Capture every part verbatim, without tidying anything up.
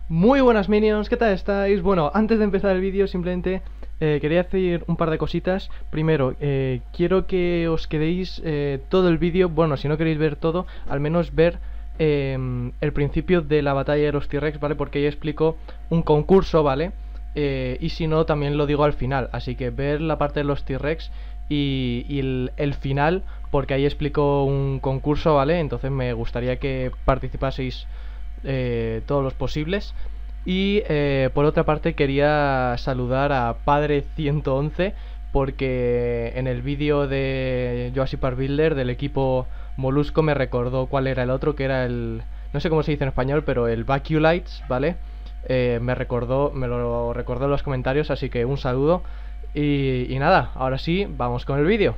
Muy buenas minions, ¿qué tal estáis? Bueno, antes de empezar el vídeo simplemente eh, quería decir un par de cositas. Primero, eh, quiero que os quedéis eh, todo el vídeo, bueno, si no queréis ver todo, al menos ver eh, el principio de la batalla de los T-Rex, ¿vale? Porque ahí explico un concurso, ¿vale? Eh, y si no, también lo digo al final, así que ver la parte de los T-Rex y, y el, el final, porque ahí explico un concurso, ¿vale? Entonces me gustaría que participaseis eh, todos los posibles. Y eh, por otra parte quería saludar a Padre ciento once porque en el vídeo de Jurassic Park Builder del equipo Molusco me recordó cuál era el otro, que era el... no sé cómo se dice en español, pero el Vacuolites, ¿vale? Eh, me recordó, me lo recordó en los comentarios, así que un saludo. Y, y nada, ahora sí, vamos con el vídeo.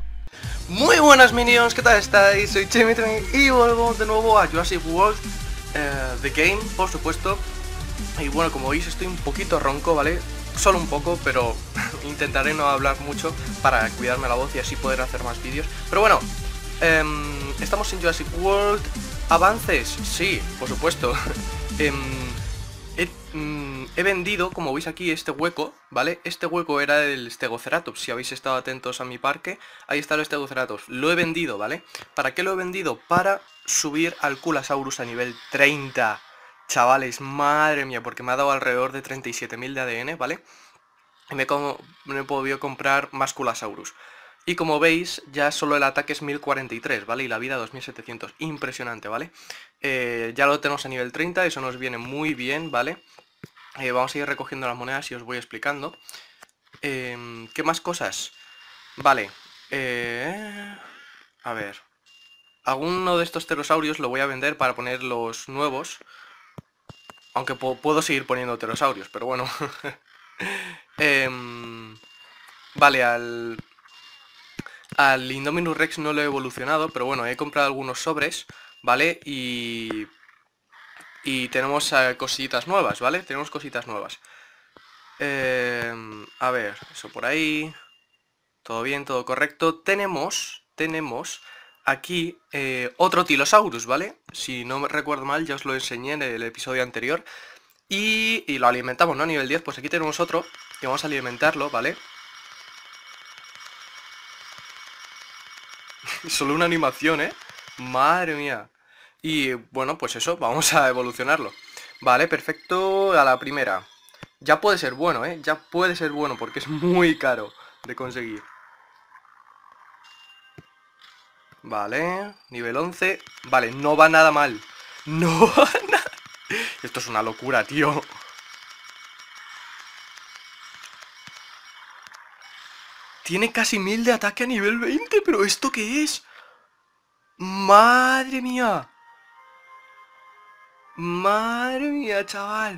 Muy buenas minions, ¿qué tal estáis? Soy Chemitren y vuelvo de nuevo a Jurassic World uh, The Game, por supuesto. Y bueno, como veis estoy un poquito ronco, ¿vale? Solo un poco, pero intentaré no hablar mucho para cuidarme la voz y así poder hacer más vídeos. Pero bueno, um, estamos en Jurassic World. ¿Avances? Sí, por supuesto. um, He, mm, he vendido, como veis aquí, este hueco, ¿vale? Este hueco era el Stegoceratops. Si habéis estado atentos a mi parque, ahí está el Stegoceratops. Lo he vendido, ¿vale? ¿Para qué lo he vendido? Para subir al Culasaurus a nivel treinta. Chavales, madre mía, porque me ha dado alrededor de treinta y siete mil de A D N, ¿vale? Y me, como, me he podido comprar más Culasaurus. Y como veis, ya solo el ataque es mil cuarenta y tres, ¿vale? Y la vida dos mil setecientos. Impresionante, ¿vale? Eh, ya lo tenemos a nivel treinta, eso nos viene muy bien, ¿vale? Eh, vamos a ir recogiendo las monedas y os voy explicando. Eh, ¿Qué más cosas? Vale. Eh, a ver. Alguno de estos pterosaurios lo voy a vender para poner los nuevos. Aunque puedo seguir poniendo pterosaurios, pero bueno. eh, vale, al... Al Indominus Rex no lo he evolucionado, pero bueno, he comprado algunos sobres, ¿vale? Y... Y tenemos eh, cositas nuevas, ¿vale? Tenemos cositas nuevas. Eh, a ver, eso por ahí. Todo bien, todo correcto. Tenemos, tenemos aquí eh, otro Tilosaurus, ¿vale? Si no me recuerdo mal, ya os lo enseñé en el episodio anterior. Y, y lo alimentamos, ¿no? A nivel diez, pues aquí tenemos otro. Y vamos a alimentarlo, ¿vale? Solo una animación, ¿eh? Madre mía. Y bueno, pues eso, vamos a evolucionarlo. Vale, perfecto, a la primera. Ya puede ser bueno, ¿eh? Ya puede ser bueno porque es muy caro de conseguir. Vale, nivel once. Vale, no va nada mal. No va nada. Esto es una locura, tío. Tiene casi mil de ataque a nivel veinte, pero ¿esto qué es? Madre mía. Madre mía, chaval.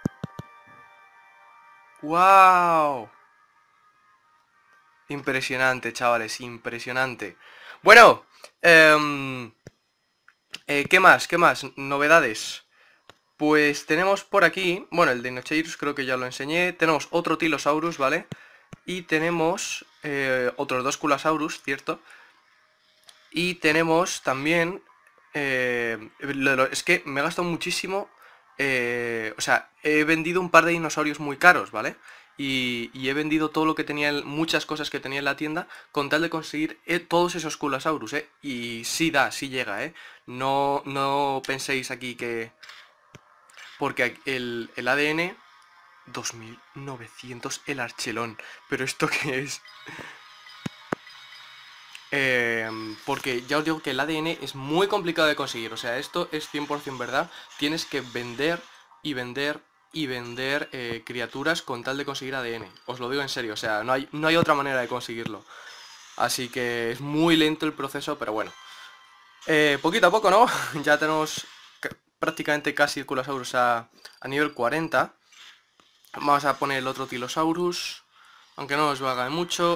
Wow. Impresionante, chavales, impresionante. Bueno, eh, eh, ¿qué más? ¿Qué más? Novedades. Pues tenemos por aquí, bueno, el Dinocheirus creo que ya lo enseñé. Tenemos otro Tilosaurus, ¿vale? Y tenemos eh, otros dos Culasaurus, ¿cierto? Y tenemos también... Eh, lo, lo, es que me he gastado muchísimo... Eh, o sea, he vendido un par de dinosaurios muy caros, ¿vale? Y, y he vendido todo lo que tenía, muchas cosas que tenía en la tienda, con tal de conseguir eh, todos esos Culasaurus, ¿eh? Y sí da, sí llega, ¿eh? No, no penséis aquí que... Porque el, el A D N... dos mil novecientos el Archelón. ¿Pero esto qué es? Eh, porque ya os digo que el A D N es muy complicado de conseguir. O sea, esto es cien por cien verdad. Tienes que vender y vender y vender eh, criaturas con tal de conseguir A D N. Os lo digo en serio. O sea, no hay, no hay otra manera de conseguirlo. Así que es muy lento el proceso, pero bueno. Eh, poquito a poco, ¿no? Ya tenemos prácticamente casi el Culasaurus a, a nivel cuarenta. Vamos a poner el otro Tilosaurus. Aunque no os lo haga mucho.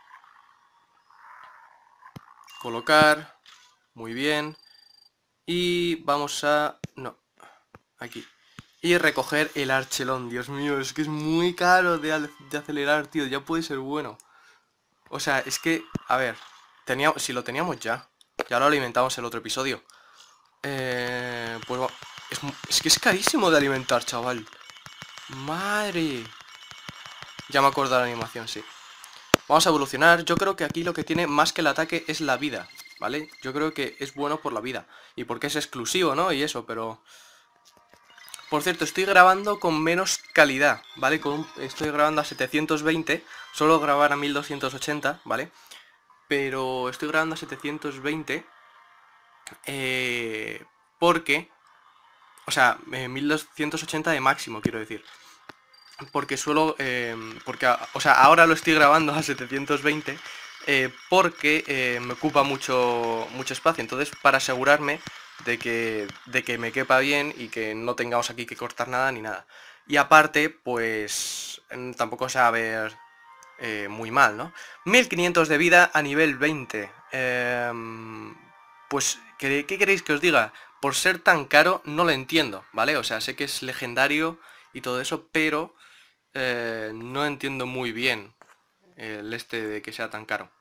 Colocar. Muy bien. Y vamos a... no. Aquí. Y recoger el Archelón. Dios mío, es que es muy caro de, de acelerar, tío. Ya puede ser bueno. O sea, es que... A ver. Teníamos, si lo teníamos ya. Ya lo alimentamos el otro episodio. Eh, pues Es, es que es carísimo de alimentar, chaval. Madre. Ya me acuerdo de la animación, sí. Vamos a evolucionar. Yo creo que aquí lo que tiene más que el ataque es la vida, ¿vale? Yo creo que es bueno por la vida. Y porque es exclusivo, ¿no? Y eso, pero... Por cierto, estoy grabando con menos calidad, ¿vale? Con un... Estoy grabando a setecientos veinte. Suelo grabar a mil doscientos ochenta, ¿vale? Pero estoy grabando a setecientos veinte. Eh... Porque... O sea, eh, mil doscientos ochenta de máximo, quiero decir. Porque suelo... Eh, porque, o sea, ahora lo estoy grabando a setecientos veinte eh, porque eh, me ocupa mucho, mucho espacio. Entonces, para asegurarme de que, de que me quepa bien y que no tengamos aquí que cortar nada ni nada. Y aparte, pues... Tampoco se va a ver eh, muy mal, ¿no? mil quinientos de vida a nivel veinte. Eh, pues, ¿qué, ¿qué queréis que os diga? Por ser tan caro, no lo entiendo, ¿vale? O sea, sé que es legendario y todo eso, pero... Eh, no entiendo muy bien el este de que sea tan caro.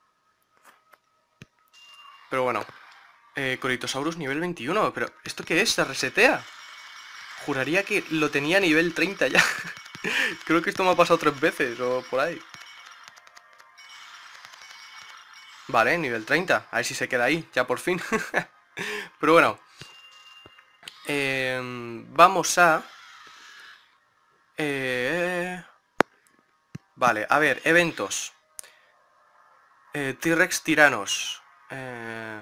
Pero bueno. Eh, Corythosaurus nivel veintiuno. ¿Pero esto qué es? ¿Se resetea? Juraría que lo tenía a nivel treinta ya. Creo que esto me ha pasado tres veces o por ahí. Vale, nivel treinta. A ver si se queda ahí, ya por fin. Pero bueno. Eh, vamos a... Eh... Vale, a ver, eventos. Eh, T-Rex tiranos. Eh...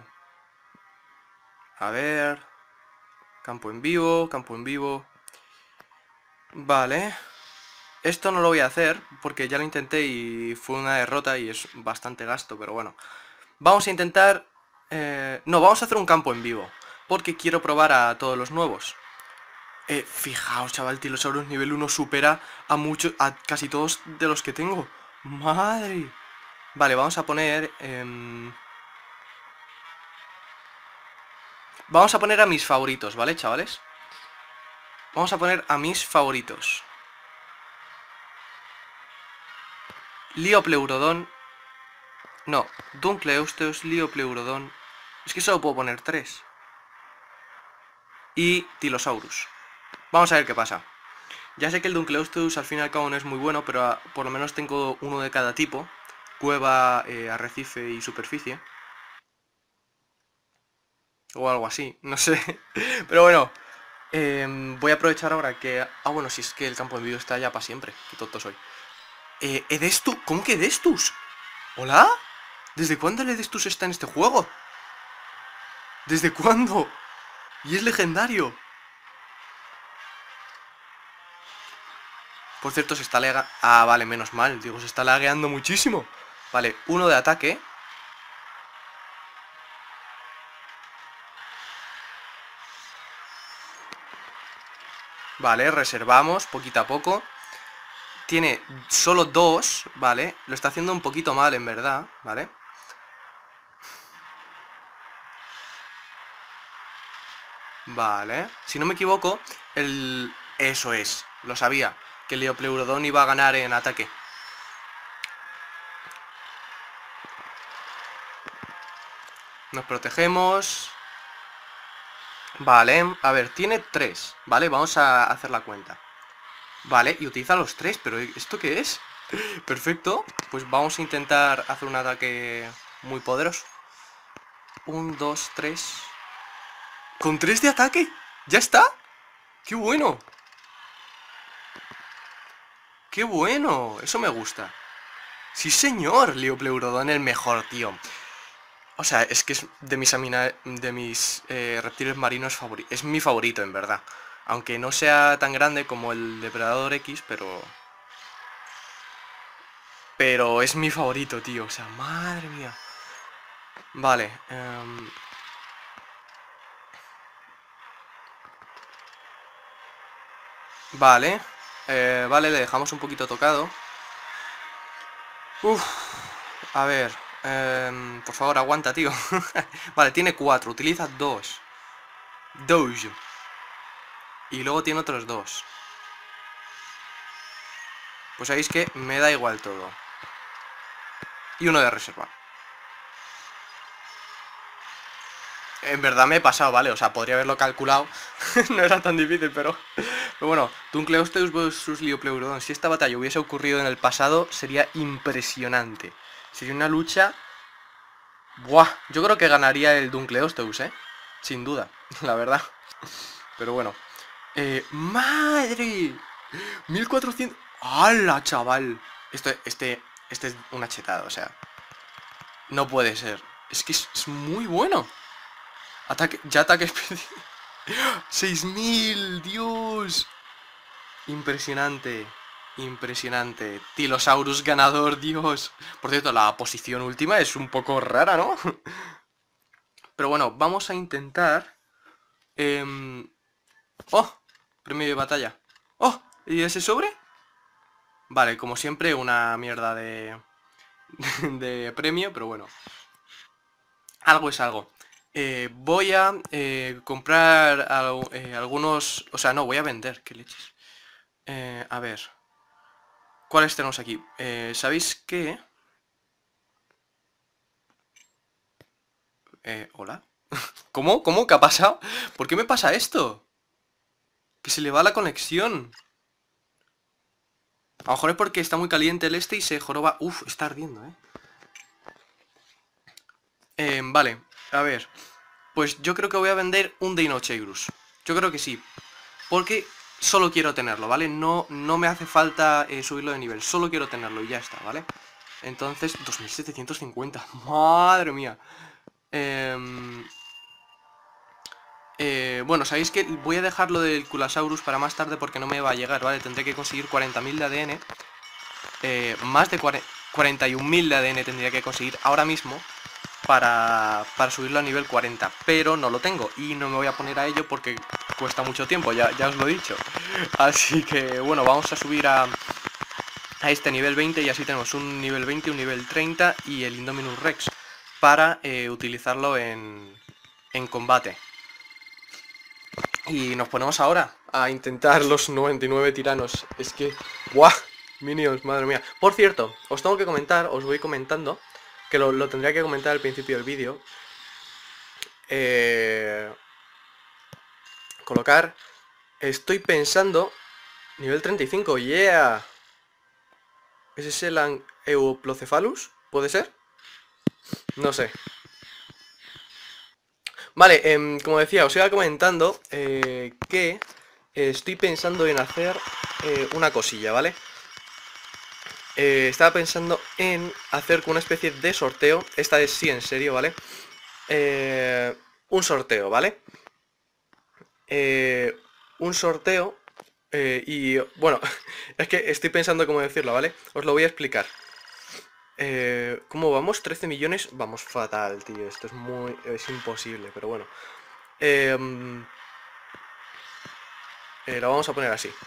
A ver... Campo en vivo, campo en vivo. Vale. Esto no lo voy a hacer porque ya lo intenté y fue una derrota y es bastante gasto, pero bueno. Vamos a intentar... Eh... No, vamos a hacer un campo en vivo porque quiero probar a todos los nuevos. Eh, fijaos, chaval, Tilosaurus nivel uno supera a muchos, a casi todos de los que tengo. ¡Madre! Vale, vamos a poner... Eh... Vamos a poner a mis favoritos, ¿vale, chavales? Vamos a poner a mis favoritos. Liopleurodon. No, Dunkleosteus, Liopleurodon. Es que solo puedo poner tres. Y Tilosaurus. Vamos a ver qué pasa. Ya sé que el Dunkleosteus al fin y al cabo no es muy bueno, pero a, por lo menos tengo uno de cada tipo. Cueva, eh, arrecife y superficie. O algo así, no sé. Pero bueno, eh, voy a aprovechar ahora que... Ah, bueno, si es que el campo en vivo está ya para siempre. Qué tonto soy. Eh, ¿Edestus? ¿Cómo que Edestus? ¿Hola? ¿Desde cuándo el Edestus está en este juego? ¿Desde cuándo? Y es legendario. Por cierto, se está lagueando... Ah, vale, menos mal. Digo, se está lagueando muchísimo. Vale, uno de ataque. Vale, reservamos poquito a poco. Tiene solo dos, ¿vale? Lo está haciendo un poquito mal, en verdad, ¿vale? Vale. Si no me equivoco, el... Eso es, lo sabía. Que el Liopleurodon iba a ganar en ataque. Nos protegemos. Vale, a ver, tiene tres. Vale, vamos a hacer la cuenta. Vale, y utiliza los tres, pero ¿esto qué es? Perfecto, pues vamos a intentar hacer un ataque muy poderoso. Un, dos, tres. ¿Con tres de ataque? ¿Ya está? ¡Qué bueno! ¡Qué bueno! Eso me gusta. ¡Sí, señor! Liopleurodon el mejor, tío. O sea, es que es de mis, amina de mis eh, reptiles marinos favoritos. Es mi favorito, en verdad. Aunque no sea tan grande como el Depredador X, pero... Pero es mi favorito, tío. O sea, madre mía. Vale. Um... Vale. Eh, vale, le dejamos un poquito tocado. Uf. A ver. Eh, por favor, aguanta, tío. Vale, tiene cuatro. Utiliza dos. Dos. Y luego tiene otros dos. Pues sabéis que me da igual todo. Y uno de reserva. en verdad me he pasado, ¿vale? O sea, podría haberlo calculado. No era tan difícil, pero... Pero bueno, Dunkleosteus versus Liopleurodon. Si esta batalla hubiese ocurrido en el pasado, sería impresionante. Sería una lucha... Buah, yo creo que ganaría el Dunkleosteus, ¿eh? Sin duda, la verdad. Pero bueno. Eh, ¡Madre! mil cuatrocientos... ¡Hala, chaval! Esto, este, este es una chetada, o sea... No puede ser. Es que es, es muy bueno. Ataque... Ya ataque especial. seis mil, Dios. Impresionante. Impresionante. Tilosaurus ganador, Dios. Por cierto, la posición última es un poco rara, ¿no? Pero bueno, vamos a intentar... Eh... ¡Oh! Premio de batalla. ¡Oh! ¿Y ese sobre? Vale, como siempre, una mierda de... de premio, pero bueno. Algo es algo. Eh, voy a eh, comprar al, eh, algunos... O sea, no, voy a vender. ¿Qué leches? Eh, a ver. ¿Cuáles tenemos aquí? Eh, ¿Sabéis qué? Eh, ¿Hola? ¿Cómo? ¿Cómo? ¿Qué ha pasado? ¿Por qué me pasa esto? Que se le va la conexión. A lo mejor es porque está muy caliente el este y se joroba... Uf, está ardiendo, ¿eh? Eh, vale, a ver. Pues yo creo que voy a vender un Deinocheirus. Yo creo que sí. Porque solo quiero tenerlo, ¿vale? No, no me hace falta eh, subirlo de nivel. Solo quiero tenerlo y ya está, ¿vale? Entonces, dos mil setecientos cincuenta. Madre mía. Eh, eh, bueno, sabéis que voy a dejar lo del Culasaurus para más tarde porque no me va a llegar, ¿vale? Tendré que conseguir cuarenta mil de A D N. Eh, más de cuarenta y un mil de A D N tendría que conseguir ahora mismo. Para, para subirlo a nivel cuarenta, pero no lo tengo y no me voy a poner a ello porque cuesta mucho tiempo, ya, ya os lo he dicho. Así que bueno, vamos a subir a, a este nivel veinte y así tenemos un nivel veinte, un nivel treinta y el Indominus Rex para eh, utilizarlo en, en combate. Y nos ponemos ahora a intentar los noventa y nueve tiranos. Es que, ¡buah! Minions, madre mía. Por cierto, os tengo que comentar, os voy comentando que lo, lo tendría que comentar al principio del vídeo. Eh, colocar. Estoy pensando. Nivel treinta y cinco, yeah. ¿Ese es el Euplocephalus? ¿Puede ser? No sé. Vale, eh, como decía, os iba comentando eh, que eh, estoy pensando en hacer eh, una cosilla, ¿vale? Eh, estaba pensando en hacer una especie de sorteo. Esta es sí, en serio, ¿vale? Eh, un sorteo, ¿vale? Eh, un sorteo eh, y, bueno, es que estoy pensando cómo decirlo, ¿vale? Os lo voy a explicar. eh, ¿Cómo vamos? trece millones. Vamos fatal, tío. Esto es muy... es imposible, pero bueno. Eh, eh, lo vamos a poner así.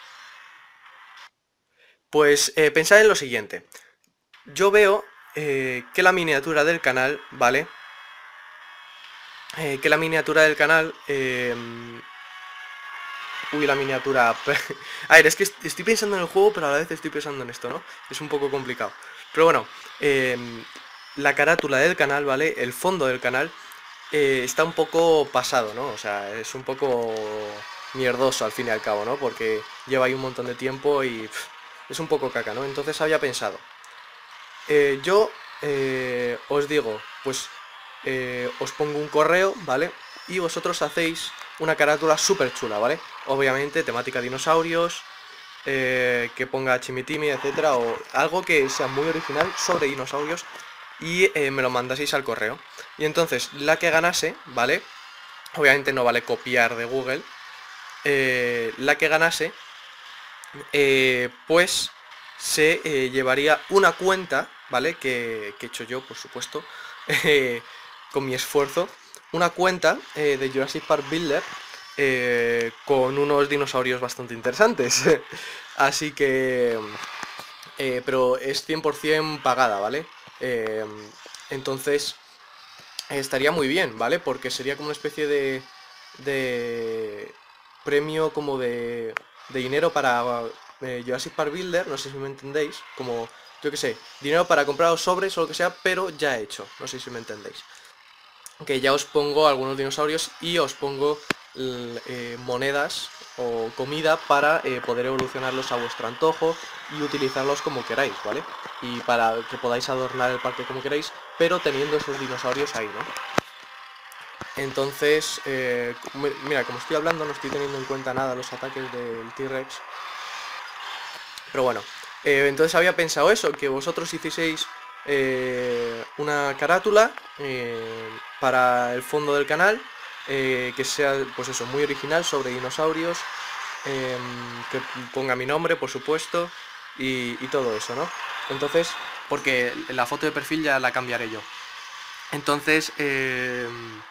Pues eh, pensad en lo siguiente. Yo veo eh, que la miniatura del canal, ¿vale? Eh, que la miniatura del canal... Eh... Uy, la miniatura... A ver, es que estoy pensando en el juego, pero a la vez estoy pensando en esto, ¿no? Es un poco complicado. Pero bueno, eh, la carátula del canal, ¿vale? El fondo del canal eh, está un poco pasado, ¿no? O sea, es un poco mierdoso al fin y al cabo, ¿no? Porque lleva ahí un montón de tiempo y pff, es un poco caca, ¿no? Entonces había pensado... Eh, yo eh, os digo, pues eh, os pongo un correo, ¿vale? Y vosotros hacéis una carátula súper chula, ¿vale? Obviamente, temática dinosaurios, eh, que ponga Chimitimi, etcétera, o algo que sea muy original sobre dinosaurios y eh, me lo mandaseis al correo. Y entonces, la que ganase, ¿vale? Obviamente no vale copiar de Google. Eh, la que ganase, eh, pues... se eh, llevaría una cuenta, ¿vale? Que, que he hecho yo, por supuesto, eh, con mi esfuerzo. Una cuenta eh, de Jurassic Park Builder eh, con unos dinosaurios bastante interesantes. Así que... Eh, pero es cien por cien pagada, ¿vale? Eh, entonces, estaría muy bien, ¿vale? Porque sería como una especie de... de premio como de, de dinero para... Eh, Jurassic Park Builder, no sé si me entendéis, como, yo que sé, dinero para comprar los sobres o lo que sea, pero ya hecho, no sé si me entendéis. que ya os pongo algunos dinosaurios y os pongo eh, monedas o comida para eh, poder evolucionarlos a vuestro antojo y utilizarlos como queráis, ¿vale? Y para que podáis adornar el parque como queráis, pero teniendo esos dinosaurios ahí, ¿no? Entonces, eh, mira, como estoy hablando no estoy teniendo en cuenta nada los ataques del T-Rex. Pero bueno, eh, entonces había pensado eso, que vosotros hicieseis eh, una carátula eh, para el fondo del canal, eh, que sea, pues eso, muy original, sobre dinosaurios, eh, que ponga mi nombre, por supuesto, y, y todo eso, ¿no? Entonces, porque la foto de perfil ya la cambiaré yo. Entonces, eh...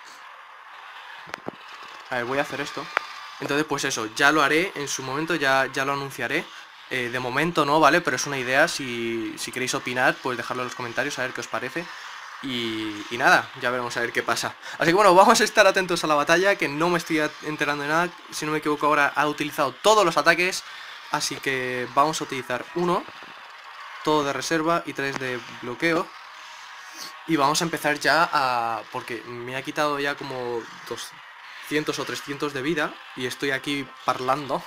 a ver, voy a hacer esto. Entonces, pues eso, ya lo haré en su momento, ya, ya lo anunciaré. Eh, de momento no, ¿vale? Pero es una idea, si, si queréis opinar, pues dejadlo en los comentarios a ver qué os parece. Y, y nada, ya veremos a ver qué pasa. Así que bueno, vamos a estar atentos a la batalla, que no me estoy enterando de nada. Si no me equivoco ahora ha utilizado todos los ataques. Así que vamos a utilizar uno, todo de reserva y tres de bloqueo. Y vamos a empezar ya a... porque me ha quitado ya como doscientos o trescientos de vida y estoy aquí parlando.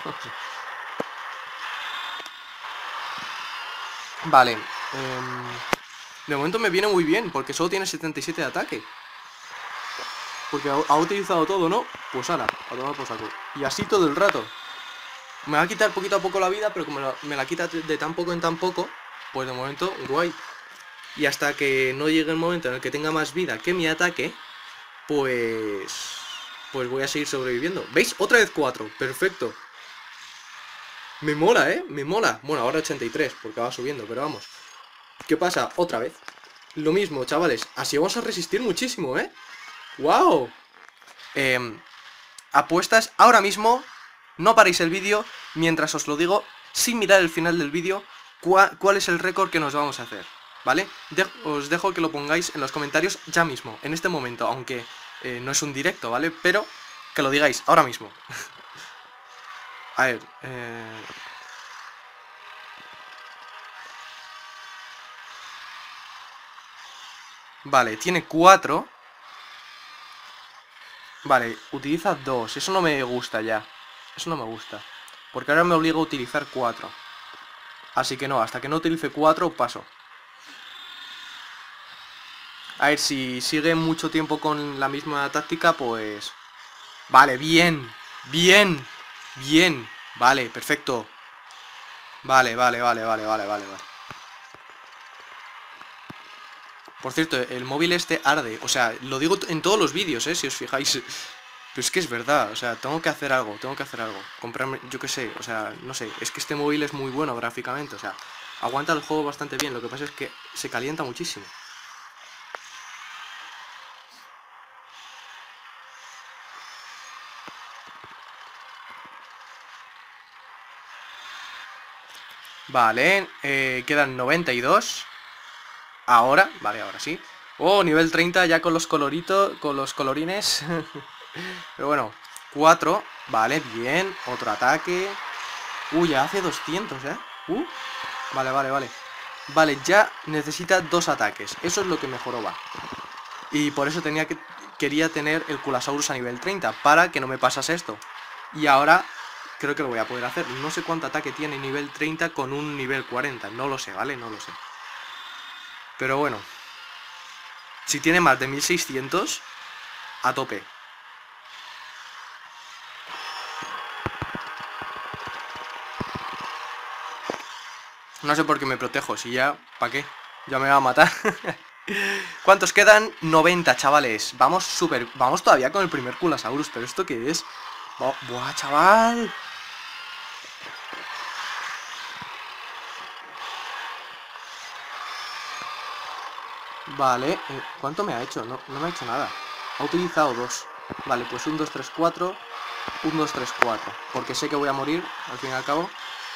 Vale, eh, de momento me viene muy bien, porque solo tiene setenta y siete de ataque. Porque ha, ha utilizado todo, ¿no? Pues ahora, a tomar por saco. Y así todo el rato. Me va a quitar poquito a poco la vida, pero como me la, me la quita de tan poco en tan poco, pues de momento, guay. Y hasta que no llegue el momento en el que tenga más vida que mi ataque, pues... pues voy a seguir sobreviviendo. ¿Veis? Otra vez cuatro, perfecto. Me mola, ¿eh? Me mola. Bueno, ahora ochenta y tres, porque va subiendo, pero vamos. ¿Qué pasa? Otra vez. Lo mismo, chavales. Así vamos a resistir muchísimo, ¿eh? ¡Wow! Eh, apuestas ahora mismo. No paréis el vídeo mientras os lo digo, sin mirar el final del vídeo, cuál, cuál es el récord que nos vamos a hacer, ¿vale? De os dejo que lo pongáis en los comentarios ya mismo, en este momento, aunque eh, no es un directo, ¿vale? Pero que lo digáis ahora mismo. A ver, eh... vale, tiene cuatro. Vale, utiliza dos. Eso no me gusta ya. Eso no me gusta. Porque ahora me obliga a utilizar cuatro. Así que no, hasta que no utilice cuatro paso. A ver, si sigue mucho tiempo con la misma táctica, pues... Vale, bien. Bien. Bien. Vale, perfecto. Vale, vale, vale, vale, vale, vale, vale. Por cierto, el móvil este arde. O sea, lo digo en todos los vídeos, ¿eh? Si os fijáis. Pero es que es verdad. O sea, tengo que hacer algo. Tengo que hacer algo. Comprarme, yo qué sé. O sea, no sé. Es que este móvil es muy bueno gráficamente. O sea, aguanta el juego bastante bien. Lo que pasa es que se calienta muchísimo. Vale, eh, quedan noventa y dos. Ahora, vale, ahora sí. Oh, nivel treinta ya con los coloritos, con los colorines. Pero bueno, cuatro. Vale, bien, otro ataque. Uy, ya hace doscientos, ¿eh? Uh, vale, vale, vale. Vale, ya necesita dos ataques. Eso es lo que mejoró, va. Y por eso tenía que quería tener el Culasaurus a nivel treinta, para que no me pasase esto. Y ahora... creo que lo voy a poder hacer. No sé cuánto ataque tiene nivel treinta con un nivel cuarenta. No lo sé, ¿vale? No lo sé. Pero bueno. Si tiene más de mil seiscientos, a tope. No sé por qué me protejo. Si ya... ¿para qué? Ya me va a matar. ¿Cuántos quedan? noventa, chavales. Vamos súper... Vamos todavía con el primer Culasaurus. ¿Pero esto qué es? ¡Buah, chaval! Vale, eh, ¿cuánto me ha hecho? No, no me ha hecho nada. Ha utilizado dos. Vale, pues un, dos, tres, cuatro. Un, dos, tres, cuatro. Porque sé que voy a morir, al fin y al cabo.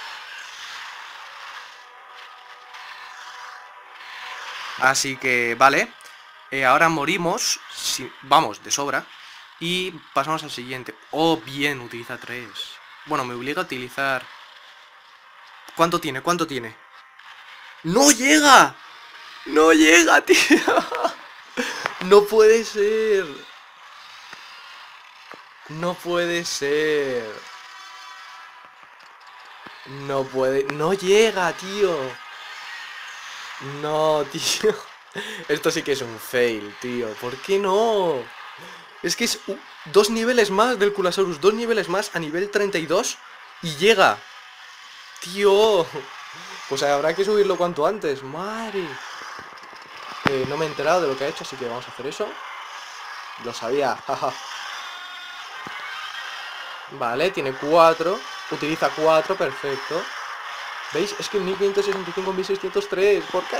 Así que, vale. Eh, ahora morimos. Si, vamos, de sobra. Y pasamos al siguiente. Oh, bien, utiliza tres. Bueno, me obliga a utilizar... ¿Cuánto tiene? ¿Cuánto tiene? ¡No llega! ¡No llega, tío! No puede ser. No puede ser. No puede... No llega, tío. No, tío. Esto sí que es un fail, tío. ¿Por qué no? Es que es uh, dos niveles más del Culasaurus. Dos niveles más a nivel treinta y dos. Y llega. Tío. Pues habrá que subirlo cuanto antes. Madre. Eh, no me he enterado de lo que ha hecho, así que vamos a hacer eso. Lo sabía. Jaja. Vale, tiene cuatro. Utiliza cuatro, perfecto. ¿Veis? Es que mil quinientos sesenta y cinco, mil seiscientos tres. ¿Por qué?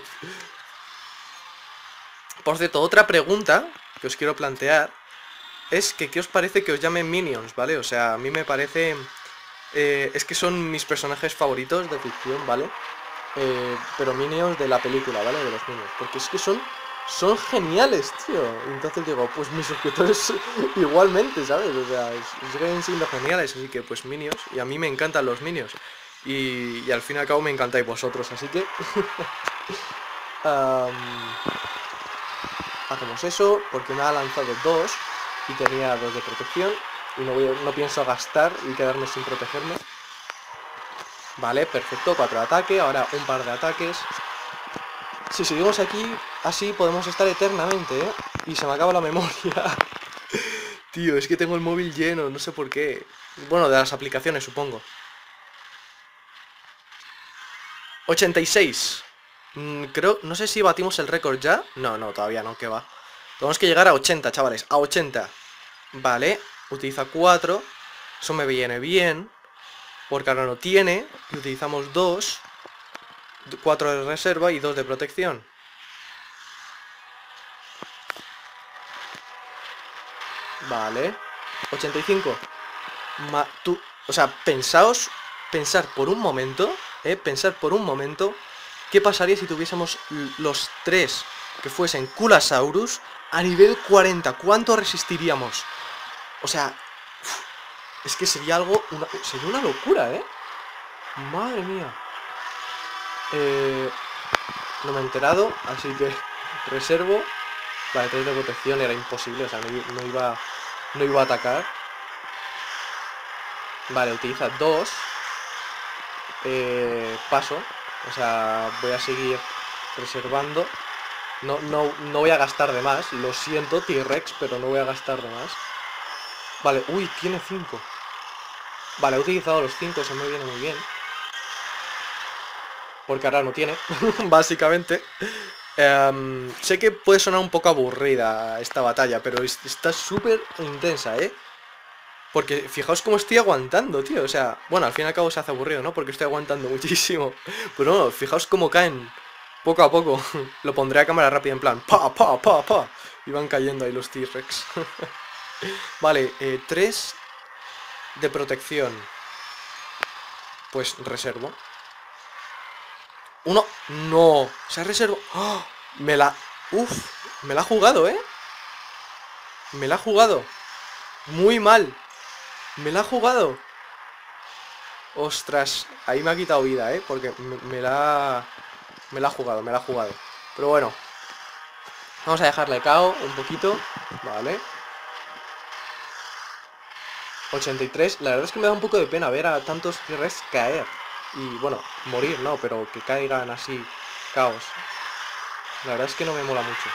Por cierto, otra pregunta que os quiero plantear es que ¿qué os parece que os llamen Minions? ¿Vale? O sea, a mí me parece... Eh, es que son mis personajes favoritos de ficción, ¿vale? Eh, pero Minions de la película, ¿vale? De los Minions. Porque es que son... Son geniales, tío. Entonces digo, pues mis suscriptores igualmente, ¿sabes? O sea, siguen siendo geniales. Así que, pues Minions. Y a mí me encantan los Minions. Y, y al fin y al cabo me encantáis vosotros. Así que... um, hacemos eso. Porque me ha lanzado dos. Y tenía dos de protección. Y no, voy a, no pienso gastar y quedarme sin protegerme. Vale, perfecto. Cuatro de ataque. Ahora un par de ataques. Si seguimos aquí, así podemos estar eternamente, ¿eh? Y se me acaba la memoria. Tío, es que tengo el móvil lleno, no sé por qué. Bueno, de las aplicaciones, supongo. ochenta y seis. Mm, creo, no sé si batimos el récord ya. No, no, todavía no, que va. Tenemos que llegar a ochenta, chavales, a ochenta. Vale, utiliza cuatro. Eso me viene bien. Porque ahora no tiene. Y utilizamos dos. cuatro de reserva y dos de protección. Vale. ochenta y cinco. Ma tú, o sea, pensaos, pensar por un momento, eh, pensar por un momento, ¿qué pasaría si tuviésemos los tres que fuesen Culasaurus a nivel cuarenta? ¿Cuánto resistiríamos? O sea, uf, es que sería algo, una, sería una locura, ¿eh? Madre mía. Eh, no me he enterado, así que reservo. Vale, tres de protección era imposible, o sea, no, no iba no iba a atacar. Vale, utiliza dos. Eh, paso. O sea, voy a seguir reservando. No, no, no voy a gastar de más. Lo siento, T-Rex, pero no voy a gastar de más. Vale, uy, tiene cinco. Vale, he utilizado los cinco, eso me viene muy bien. Porque ahora no tiene, básicamente. Um, sé que puede sonar un poco aburrida esta batalla, pero está súper intensa, ¿eh? Porque fijaos cómo estoy aguantando, tío. O sea, bueno, al fin y al cabo se hace aburrido, ¿no? Porque estoy aguantando muchísimo. Pero no, fijaos cómo caen poco a poco. Lo pondré a cámara rápida en plan pa, pa, pa, pa. Y van cayendo ahí los T-Rex. Vale, eh, tres de protección. Pues reservo. Uno, no, se ha reservado. ¡Oh! Me la, uf, me la ha jugado, ¿eh? Me la ha jugado. Muy mal. Me la ha jugado. Ostras, ahí me ha quitado vida, ¿eh? Porque me, me la Me la ha jugado, me la ha jugado. Pero bueno, vamos a dejarle K O un poquito. Vale. ochenta y tres. La verdad es que me da un poco de pena ver a tantos T-Rex caer. Y bueno, morir, no, pero que caigan así, caos. La verdad es que no me mola mucho.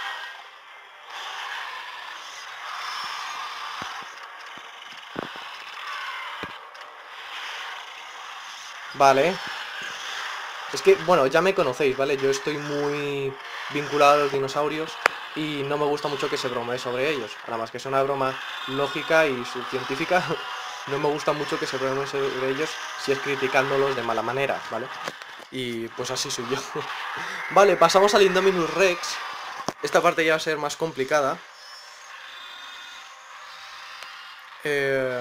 Vale. Es que, bueno, ya me conocéis, ¿vale? Yo estoy muy vinculado a los dinosaurios y no me gusta mucho que se bromee sobre ellos. Nada más que es una broma lógica y científica. No me gusta mucho que se bromee sobre ellos si es criticándolos de mala manera, ¿vale? Y pues así soy yo. Vale, pasamos al Indominus Rex. Esta parte ya va a ser más complicada. Eh...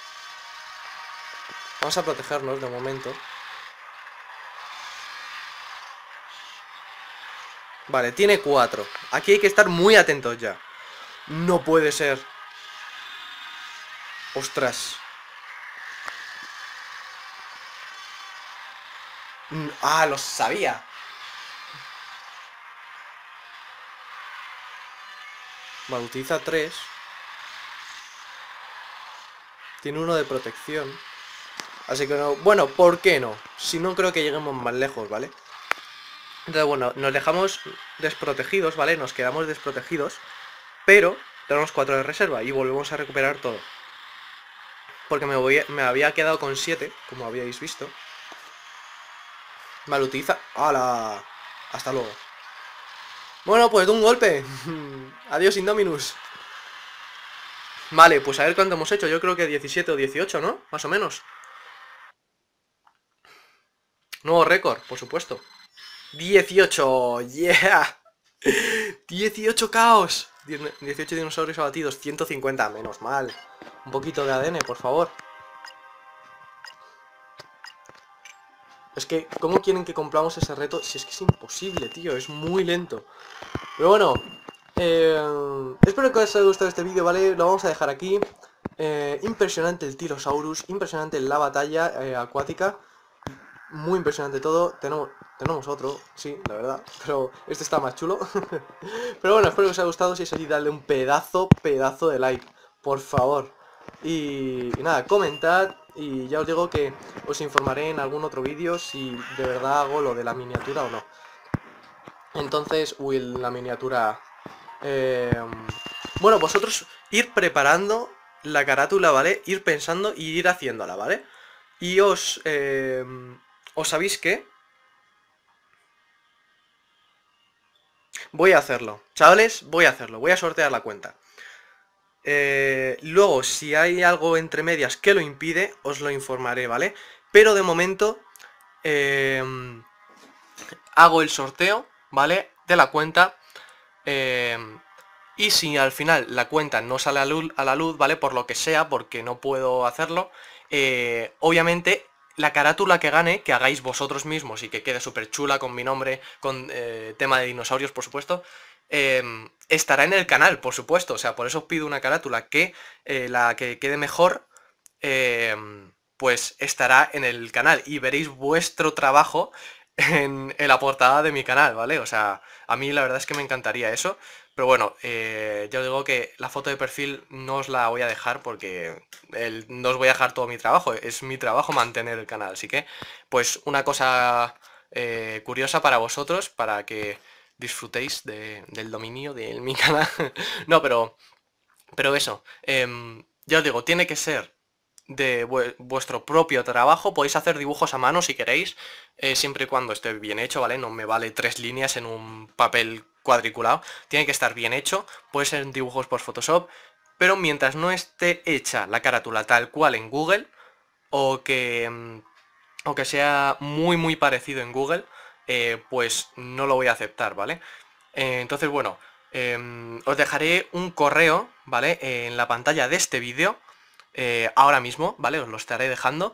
Vamos a protegernos de momento. Vale, tiene cuatro. Aquí hay que estar muy atentos ya. No puede ser. Ostras. Ah, lo sabía. Vale, utiliza tres. Tiene uno de protección. Así que no... Bueno, ¿por qué no? Si no creo que lleguemos más lejos, ¿vale? Entonces, bueno, nos dejamos desprotegidos, ¿vale? Nos quedamos desprotegidos. Pero tenemos cuatro de reserva y volvemos a recuperar todo. Porque me, voy, me había quedado con siete, como habíais visto. Vale, utiliza... ¡Hala! Hasta luego. Bueno, pues de un golpe. Adiós, Indominus. Vale, pues a ver cuánto hemos hecho. Yo creo que diecisiete o dieciocho, ¿no? Más o menos. Nuevo récord, por supuesto. dieciocho, yeah. dieciocho caos. dieciocho dinosaurios abatidos, ciento cincuenta, menos mal. Un poquito de A D N, por favor. Es que, ¿cómo quieren que cumplamos ese reto? Si es que es imposible, tío, es muy lento. Pero bueno, eh, espero que os haya gustado este vídeo, ¿vale? Lo vamos a dejar aquí. eh, Impresionante el Tyrannosaurus, impresionante la batalla eh, acuática. Muy impresionante todo. Tenemos, tenemos otro, sí, la verdad. Pero este está más chulo. Pero bueno, espero que os haya gustado. Si es así, dale un pedazo, pedazo de like, por favor. Y, y nada, comentad. Y ya os digo que os informaré en algún otro vídeo si de verdad hago lo de la miniatura o no. Entonces, uy, la miniatura... Eh, bueno, vosotros ir preparando la carátula, ¿vale? Ir pensando y ir haciéndola, ¿vale? Y os... Eh, ¿Os sabéis qué? Voy a hacerlo. Chavales, voy a hacerlo. Voy a sortear la cuenta. Eh, luego, si hay algo entre medias que lo impide, os lo informaré, ¿vale? Pero de momento eh, hago el sorteo, ¿vale? De la cuenta. Eh, y si al final la cuenta no sale a, luz, a la luz, ¿vale? Por lo que sea, porque no puedo hacerlo, eh, obviamente la carátula que gane, que hagáis vosotros mismos y que quede súper chula con mi nombre, con eh, tema de dinosaurios, por supuesto, eh, estará en el canal, por supuesto. O sea, por eso os pido una carátula que eh, la que quede mejor, eh, pues estará en el canal y veréis vuestro trabajo en, en la portada de mi canal, ¿vale? O sea, a mí la verdad es que me encantaría eso. Pero bueno, eh, ya os digo que la foto de perfil no os la voy a dejar porque el, no os voy a dejar todo mi trabajo. Es mi trabajo mantener el canal. Así que, pues una cosa eh, curiosa para vosotros, para que disfrutéis de, del dominio de mi canal. No, pero, pero eso, eh, ya os digo, tiene que ser de vuestro propio trabajo. Podéis hacer dibujos a mano si queréis, eh, siempre y cuando esté bien hecho, ¿vale? No me vale tres líneas en un papel cuadriculado, tiene que estar bien hecho. Puede ser dibujos por Photoshop, pero mientras no esté hecha la carátula tal cual en Google, o que, o que sea muy muy parecido en Google, eh, pues no lo voy a aceptar, ¿vale? Eh, entonces, bueno, eh, os dejaré un correo, ¿vale? Eh, en la pantalla de este vídeo. Eh, ahora mismo, ¿vale? Os lo estaré dejando.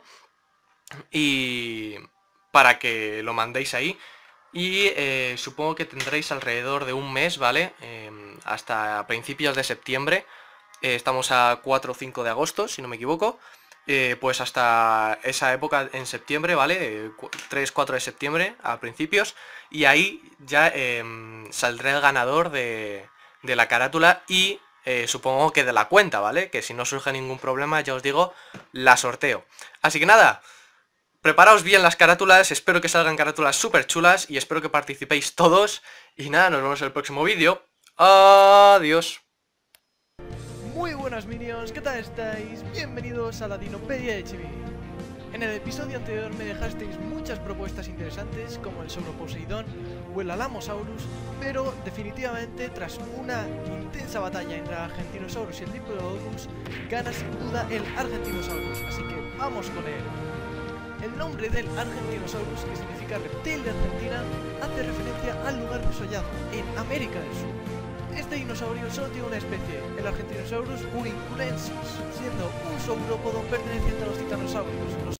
Y para que lo mandéis ahí. Y eh, supongo que tendréis alrededor de un mes, ¿vale? Eh, hasta principios de septiembre. Eh, estamos a cuatro o cinco de agosto, si no me equivoco. Eh, pues hasta esa época en septiembre, ¿vale? Eh, tres cuatro de septiembre a principios. Y ahí ya eh, saldrá el ganador de, de la carátula y... Eh, supongo que de la cuenta, ¿vale? Que si no surge ningún problema, ya os digo, la sorteo. Así que nada, preparaos bien las carátulas, espero que salgan carátulas súper chulas y espero que participéis todos. Y nada, nos vemos en el próximo vídeo. Adiós. Muy buenas minions, ¿qué tal estáis? Bienvenidos a la Dinopedia de Chibi. En el episodio anterior me dejasteis muchas propuestas interesantes como el Sauroposeidón o el Alamosaurus, pero definitivamente tras una intensa batalla entre el Argentinosaurus y el Diplodocus, gana sin duda el Argentinosaurus, así que vamos con él. El nombre del Argentinosaurus, que significa reptil de Argentina, hace referencia al lugar desollado, en América del Sur. Este dinosaurio solo tiene una especie, el Argentinosaurus uriculensis, siendo un saurópodo perteneciente a los titanosaurios. Los